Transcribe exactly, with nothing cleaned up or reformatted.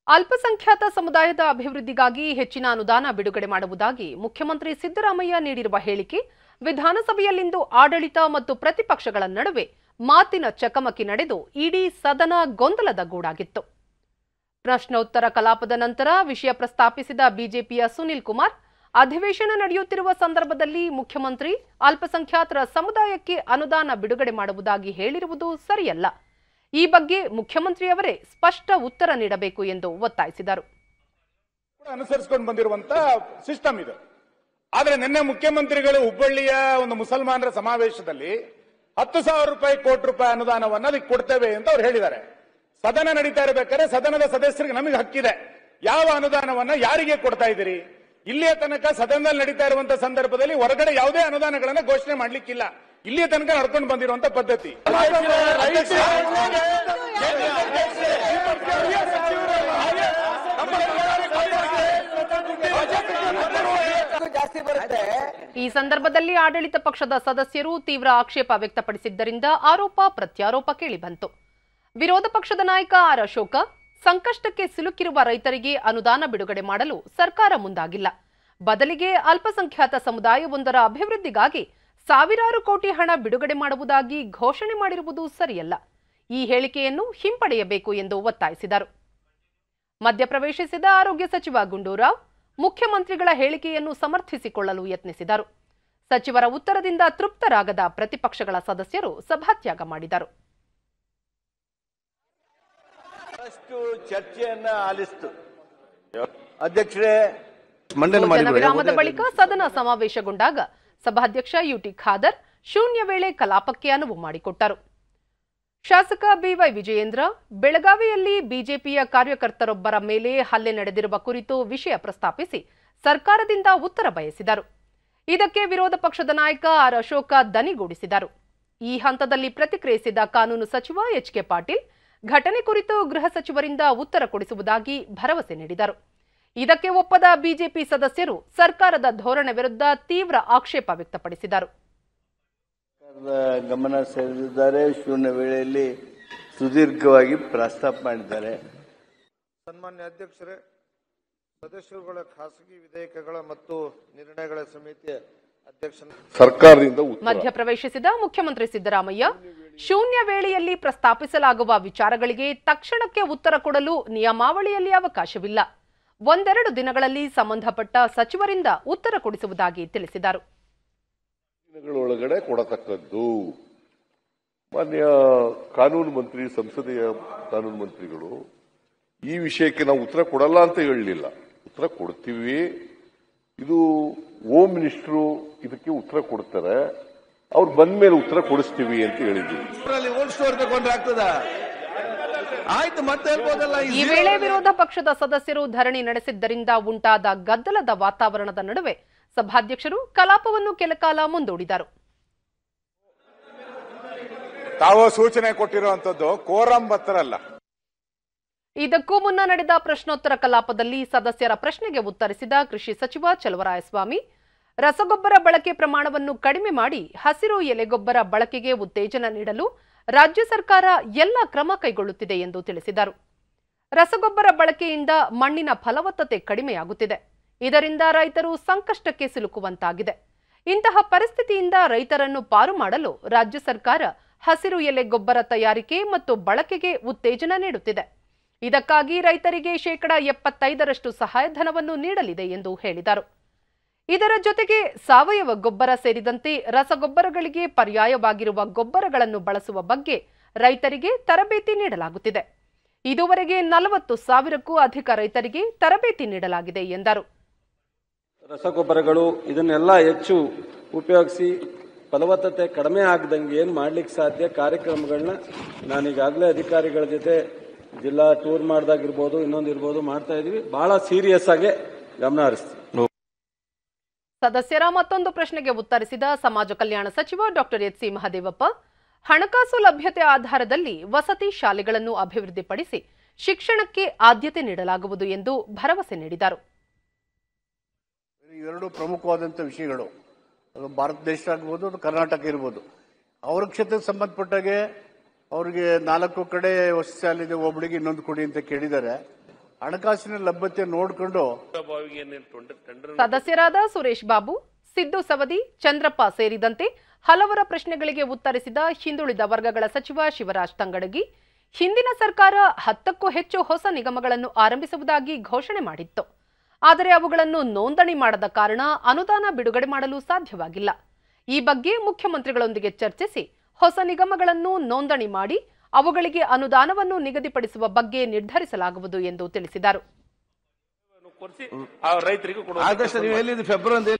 ಅಲ್ಪಸಂಖ್ಯಾತ ಸಮುದಾಯದ ಅಭಿವೃದ್ಧಿಗಾಗಿ ಹೆಚ್ಚಿನ ಅನುದಾನ ಬಿಡುಗಡೆ ಮಾಡುವುದಾಗಿ ಮುಖ್ಯಮಂತ್ರಿ ಸಿದ್ದರಾಮಯ್ಯ ನೀಡಿರುವ ಹೇಳಿಕೆ ವಿಧಾನಸಭೆಯಲ್ಲಿಂದು ಆಡಳಿತ ಮತ್ತು ಪ್ರತಿಪಕ್ಷಗಳ ನಡುವೆ ಮಾತಿನ ಚಕಮಕಿ ನಡೆದು ಇಡೀ ಸದನ ಗೊಂದಲದ ಗೂಡಾಗಿತ್ತು. ಪ್ರಶ್ನೋತ್ತರ ಕಲಾಪದ ನಂತರ ವಿಷಯ ಪ್ರಸ್ತಾಪಿಸಿದ ಬಿಜೆಪಿಯ ಸುನಿಲ್ ಕುಮಾರ್, ಅಧಿವೇಶನ ನಡೆಯುತ್ತಿರುವ ಸಂದರ್ಭದಲ್ಲಿ ಮುಖ್ಯಮಂತ್ರಿ ಅಲ್ಪಸಂಖ್ಯಾತರ ಸಮುದಾಯಕ್ಕೆ ಅನುದಾನ ಬಿಡುಗಡೆ ಮಾಡುವುದಾಗಿ ಹೇಳಿರುವುದು ಸರಿಯಲ್ಲ. ಈ ಬಗ್ಗೆ ಮುಖ್ಯಮಂತ್ರಿಯವರೇ ಸ್ಪಷ್ಟ ಉತ್ತರ ನೀಡಬೇಕು ಎಂದು ಒತ್ತಾಯಿಸಿದರು. ಅನುಸರಿಸಿಕೊಂಡು ಬಂದಿರುವಂತ ಸಿಸ್ಟಮ್ ಇದು. ಆದರೆ ನಿನ್ನೆ ಮುಖ್ಯಮಂತ್ರಿಗಳು ಹುಬ್ಬಳ್ಳಿಯ ಒಂದು ಮುಸಲ್ಮಾನರ ಸಮಾವೇಶದಲ್ಲಿ ಹತ್ತು ಸಾವಿರ ರೂಪಾಯಿ ಕೋಟಿ ರೂಪಾಯಿ ಅನುದಾನವನ್ನು ಅದಕ್ಕೆ ಕೊಡ್ತೇವೆ ಅಂತ ಅವ್ರು ಹೇಳಿದ್ದಾರೆ. ಸದನ ನಡೀತಾ ಇರಬೇಕಾದ್ರೆ ಸದನದ ಸದಸ್ಯರಿಗೆ ನಮಗೆ ಹಕ್ಕಿದೆ. ಯಾವ ಅನುದಾನವನ್ನ ಯಾರಿಗೆ ಕೊಡ್ತಾ ಇದ್ದೀರಿ? ಇಲ್ಲಿಯ ತನಕ ಸದನದಲ್ಲಿ ನಡೀತಾ ಇರುವಂತಹ ಸಂದರ್ಭದಲ್ಲಿ ಹೊರಗಡೆ ಯಾವುದೇ ಅನುದಾನಗಳನ್ನ ಘೋಷಣೆ ಮಾಡ್ಲಿಕ್ಕಿಲ್ಲ. ಇಲ್ಲಿಯ ತನಕ ನಡ್ಕೊಂಡು ಬಂದಿರುವಂತ ಪದ್ಧತಿ. ಈ ಸಂದರ್ಭದಲ್ಲಿ ಆಡಳಿತ ಪಕ್ಷದ ಸದಸ್ಯರು ತೀವ್ರ ಆಕ್ಷೇಪ ವ್ಯಕ್ತಪಡಿಸಿದ್ದರಿಂದ ಆರೋಪ ಪ್ರತ್ಯಾರೋಪ ಕೇಳಿಬಂತು. ವಿರೋಧ ಪಕ್ಷದ ನಾಯಕ ಆರ್ ಅಶೋಕ, ಸಂಕಷ್ಟಕ್ಕೆ ಸಿಲುಕಿರುವ ರೈತರಿಗೆ ಅನುದಾನ ಬಿಡುಗಡೆ ಮಾಡಲು ಸರ್ಕಾರ ಮುಂದಾಗಿಲ್ಲ, ಬದಲಿಗೆ ಅಲ್ಪಸಂಖ್ಯಾತ ಸಮುದಾಯವೊಂದರ ಅಭಿವೃದ್ಧಿಗಾಗಿ ಸಾವಿರಾರು ಕೋಟಿ ಹಣ ಬಿಡುಗಡೆ ಮಾಡುವುದಾಗಿ ಘೋಷಣೆ ಮಾಡಿರುವುದು ಸರಿಯಲ್ಲ. ಈ ಹೇಳಿಕೆಯನ್ನು ಹಿಂಪಡೆಯಬೇಕು ಎಂದು ಒತ್ತಾಯಿಸಿದರು. ಮಧ್ಯಪ್ರವೇಶಿಸಿದ ಆರೋಗ್ಯ ಸಚಿವ ಗುಂಡೂರಾವ್ ಮುಖ್ಯಮಂತ್ರಿಗಳ ಹೇಳಿಕೆಯನ್ನು ಸಮರ್ಥಿಸಿಕೊಳ್ಳಲು ಯತ್ನಿಸಿದರು. ಸಚಿವರ ಉತ್ತರದಿಂದ ತೃಪ್ತರಾಗದ ಪ್ರತಿಪಕ್ಷಗಳ ಸದಸ್ಯರು ಸಭಾತ್ಯಾಗ ಮಾಡಿದರು. ಚರ್ಚೆಯನ್ನ ಆಲಿಸಿತು. ಅಧ್ಯಕ್ಷರೇ, ವಿರಾಮದ ಬಳಿಕ ಸದನ ಸಮಾವೇಶಗೊಂಡಾಗ ಸಭಾಧ್ಯಕ್ಷ ಯುಟಿ ಖಾದರ್ ಶೂನ್ಯ ವೇಳೆ ಕಲಾಪಕ್ಕೆ ಅನುವು ಮಾಡಿಕೊಟ್ಟರು. ಶಾಸಕ ಬಿವೈ ವಿಜಯೇಂದ್ರ ಬೆಳಗಾವಿಯಲ್ಲಿ ಬಿಜೆಪಿಯ ಕಾರ್ಯಕರ್ತರೊಬ್ಬರ ಮೇಲೆ ಹಲ್ಲೆ ನಡೆದಿರುವ ಕುರಿತು ವಿಷಯ ಪ್ರಸ್ತಾಪಿಸಿ ಸರ್ಕಾರದಿಂದ ಉತ್ತರ ಬಯಸಿದರು. ಇದಕ್ಕೆ ವಿರೋಧ ಪಕ್ಷದ ನಾಯಕ ಆರ್ ಅಶೋಕ ದನಿಗೂಡಿಸಿದರು. ಈ ಹಂತದಲ್ಲಿ ಪ್ರತಿಕ್ರಿಯಿಸಿದ ಕಾನೂನು ಸಚಿವ ಎಚ್ ಕೆ ಪಾಟೀಲ್ ಘಟನೆ ಕುರಿತು ಗೃಹ ಸಚಿವರಿಂದ ಉತ್ತರ ಕೊಡಿಸುವುದಾಗಿ ಭರವಸೆ ನೀಡಿದರು. ಇದಕ್ಕೆ ಒಪ್ಪದ ಬಿಜೆಪಿ ಸದಸ್ಯರು ಸರ್ಕಾರದ ಧೋರಣೆ ವಿರುದ್ಧ ತೀವ್ರ ಆಕ್ಷೇಪ ವ್ಯಕ್ತಪಡಿಸಿದರು. ಗಮನ ಸೆಳೆದಿದ್ದಾರೆ. ಶೂನ್ಯ ವೇಳೆಯಲ್ಲಿ ಸುದೀರ್ಘವಾಗಿ ಪ್ರಸ್ತಾಪ ಮಾಡಿದ್ದಾರೆ. ಸನ್ಮಾನ್ಯ ಅಧ್ಯಕ್ಷರೇ, ಸದಸ್ಯರುಗಳ ಖಾಸಗಿ ವಿಧೇಯಕಗಳ ಮತ್ತು ನಿರ್ಣಯಗಳ ಸಮಿತಿಯ ಅಧ್ಯಕ್ಷ ಸರ್ಕಾರದಿಂದ ಮಧ್ಯಪ್ರವೇಶಿಸಿದ ಮುಖ್ಯಮಂತ್ರಿ ಸಿದ್ದರಾಮಯ್ಯ, ಶೂನ್ಯ ವೇಳೆಯಲ್ಲಿ ಪ್ರಸ್ತಾಪಿಸಲಾಗುವ ವಿಚಾರಗಳಿಗೆ ತಕ್ಷಣಕ್ಕೆ ಉತ್ತರ ಕೊಡಲು ನಿಯಮಾವಳಿಯಲ್ಲಿ ಅವಕಾಶವಿಲ್ಲ. ಒಂದೆರಡು ದಿನಗಳಲ್ಲಿ ಸಂಬಂಧಪಟ್ಟ ಸಚಿವರಿಂದ ಉತ್ತರ ಕೊಡಿಸುವುದಾಗಿ ತಿಳಿಸಿದರು. ದಿನಗಳೊಳಗಡೆ ಕೊಡತಕ್ಕದ್ದು. ಮಾನ್ಯ ಕಾನೂನು ಮಂತ್ರಿ, ಸಂಸದೀಯ ಕಾನೂನು ಮಂತ್ರಿಗಳು ಈ ವಿಷಯಕ್ಕೆ ನಾವು ಉತ್ತರ ಕೊಡಲ್ಲ ಅಂತ ಹೇಳಲಿಲ್ಲ, ಉತ್ತರ ಕೊಡ್ತೀವಿ. ಇದು ಹೋಮ್ ಮಿನಿಸ್ಟ್ರು ಇದಕ್ಕೆ ಉತ್ತರ ಕೊಡ್ತಾರೆ, ಅವ್ರು ಬಂದ ಮೇಲೆ ಉತ್ತರ ಕೊಡಿಸ್ತೀವಿ ಅಂತ ಹೇಳಿದ್ವಿ. ಈ ವೇಳೆ ವಿರೋಧ ಪಕ್ಷದ ಸದಸ್ಯರು ಧರಣಿ ನಡೆಸಿದ್ದರಿಂದ ಉಂಟಾದ ಗದ್ದಲದ ವಾತಾವರಣದ ನಡುವೆ ಸಭಾಧ್ಯಕ್ಷರು ಕಲಾಪವನ್ನು ಕೆಲಕಾಲ ಮುಂದೂಡಿದರು. ತಾವು ಸೂಚನೆ ಕೊಟ್ಟಿರುವಂತದ್ದು ಕೋರಂ ಬತ್ತರಲ್ಲ. ಇದಕ್ಕೂ ಮುನ್ನ ನಡೆದ ಪ್ರಶ್ನೋತ್ತರ ಕಲಾಪದಲ್ಲಿ ಸದಸ್ಯರ ಪ್ರಶ್ನೆಗೆ ಉತ್ತರಿಸಿದ ಕೃಷಿ ಸಚಿವ ಚಲುವರಾಯಸ್ವಾಮಿ, ರಸಗೊಬ್ಬರ ಬಳಕೆ ಪ್ರಮಾಣವನ್ನು ಕಡಿಮೆ ಮಾಡಿ ಹಸಿರು ಎಲೆಗೊಬ್ಬರ ಬಳಕೆಗೆ ಉತ್ತೇಜನ ನೀಡಲು ರಾಜ್ಯ ಸರ್ಕಾರ ಎಲ್ಲ ಕ್ರಮ ಕೈಗೊಳ್ಳುತ್ತಿದೆ ಎಂದು ತಿಳಿಸಿದರು. ರಸಗೊಬ್ಬರ ಬಳಕೆಯಿಂದ ಮಣ್ಣಿನ ಫಲವತ್ತತೆ ಕಡಿಮೆಯಾಗುತ್ತಿದೆ. ಇದರಿಂದ ರೈತರು ಸಂಕಷ್ಟಕ್ಕೆ ಸಿಲುಕುವಂತಾಗಿದೆ. ಇಂತಹ ಪರಿಸ್ಥಿತಿಯಿಂದ ರೈತರನ್ನು ಪಾರು ಮಾಡಲು ರಾಜ್ಯ ಸರ್ಕಾರ ಹಸಿರು ಎಲೆ ಗೊಬ್ಬರ ತಯಾರಿಕೆ ಮತ್ತು ಬಳಕೆಗೆ ಉತ್ತೇಜನ ನೀಡುತ್ತಿದೆ. ಇದಕ್ಕಾಗಿ ರೈತರಿಗೆ ಶೇಕಡಾ ಎಪ್ಪತ್ತೈದರಷ್ಟು ಸಹಾಯಧನವನ್ನು ನೀಡಲಿದೆ ಎಂದು ಹೇಳಿದರು. ಇದರ ಜೊತೆಗೆ ಸಾವಯವ ಗೊಬ್ಬರ ಸೇರಿದಂತೆ ರಸಗೊಬ್ಬರಗಳಿಗೆ ಪರ್ಯಾಯವಾಗಿರುವ ಗೊಬ್ಬರಗಳನ್ನು ಬಳಸುವ ಬಗ್ಗೆ ರೈತರಿಗೆ ತರಬೇತಿ ನೀಡಲಾಗುತ್ತಿದೆ. ಇದುವರೆಗೆ ನಲವತ್ತು ಸಾವಿರಕ್ಕೂ ಅಧಿಕ ರೈತರಿಗೆ ತರಬೇತಿ ನೀಡಲಾಗಿದೆ ಎಂದರು. ರಸಗೊಬ್ಬರಗಳು ಇದನ್ನೆಲ್ಲ ಹೆಚ್ಚು ಉಪಯೋಗಿಸಿ ಫಲವತ್ತತೆ ಕಡಿಮೆ ಆಗದಂಗೆ ಏನು ಮಾಡ್ಲಿಕ್ಕೆ ಸಾಧ್ಯ ಕಾರ್ಯಕ್ರಮಗಳನ್ನ ನಾನೀಗಾಗಲೇ ಅಧಿಕಾರಿಗಳ ಜೊತೆ ಜಿಲ್ಲಾ ಟೂರ್ ಮಾಡ್ದಾಗಿರ್ಬೋದು, ಇನ್ನೊಂದಿರ್ಬೋದು ಮಾಡ್ತಾ ಇದೀವಿ. ಬಹಳ ಸೀರಿಯಸ್ ಆಗಿ ಗಮನ ಹರಿಸ್ತೀವಿ. ಸದಸ್ಯರ ಮತ್ತೊಂದು ಪ್ರಶ್ನೆಗೆ ಉತ್ತರಿಸಿದ ಸಮಾಜ ಕಲ್ಯಾಣ ಸಚಿವ ಡಾಕ್ಟರ್ ಎಚ್ ಸಿ ಮಹದೇವಪ್ಪ, ಹಣಕಾಸು ಲಭ್ಯತೆ ಆಧಾರದಲ್ಲಿ ವಸತಿ ಶಾಲೆಗಳನ್ನು ಅಭಿವೃದ್ಧಿಪಡಿಸಿ ಶಿಕ್ಷಣಕ್ಕೆ ಆದ್ಯತೆ ನೀಡಲಾಗುವುದು ಎಂದು ಭರವಸೆ ನೀಡಿದರು. ಇವೆರಡು ಪ್ರಮುಖವಾದಂಥ ವಿಷಯಗಳು. ಅದು ಭಾರತ ದೇಶ ಆಗ್ಬೋದು, ಅದು ಕರ್ನಾಟಕ ಇರ್ಬೋದು. ಅವ್ರ ಕ್ಷೇತ್ರಕ್ಕೆ ಸಂಬಂಧಪಟ್ಟಾಗೆ ಅವರಿಗೆ ನಾಲ್ಕು ಕಡೆ ವಸತಿ ಶಾಲೆ ಇದೆ, ಒಬ್ಬಳಿಗೆ ಇನ್ನೊಂದು ಕೊಡಿ ಅಂತ ಕೇಳಿದ್ದಾರೆ. ಹಣಕಾಸಿನ ಲಭ್ಯತೆ ನೋಡಿಕೊಂಡು ಸದಸ್ಯರಾದ ಸುರೇಶ್ ಬಾಬು, ಸಿದ್ದು ಸವದಿ, ಚಂದ್ರಪ್ಪ ಸೇರಿದಂತೆ ಹಲವರ ಪ್ರಶ್ನೆಗಳಿಗೆ ಉತ್ತರಿಸಿದ ಹಿಂದುಳಿದ ವರ್ಗಗಳ ಸಚಿವ ಶಿವರಾಜ್ ತಂಗಡಗಿ, ಹಿಂದಿನ ಸರ್ಕಾರ ಹತ್ತಕ್ಕೂ ಹೆಚ್ಚು ಹೊಸ ನಿಗಮಗಳನ್ನು ಆರಂಭಿಸುವುದಾಗಿ ಘೋಷಣೆ ಮಾಡಿತ್ತು. ಆದರೆ ಅವುಗಳನ್ನು ನೋಂದಣಿ ಮಾಡದ ಕಾರಣ ಅನುದಾನ ಬಿಡುಗಡೆ ಮಾಡಲು ಸಾಧ್ಯವಾಗಿಲ್ಲ. ಈ ಬಗ್ಗೆ ಮುಖ್ಯಮಂತ್ರಿಗಳೊಂದಿಗೆ ಚರ್ಚಿಸಿ ಹೊಸ ನಿಗಮಗಳನ್ನು ನೋಂದಣಿ ಮಾಡಿ ಅವುಗಳಿಗೆ ಅನುದಾನವನ್ನು ನಿಗದಿಪಡಿಸುವ ಬಗ್ಗೆ ನಿರ್ಧರಿಸಲಾಗುವುದು ಎಂದು ತಿಳಿಸಿದರು. ರೈತರಿಗೆ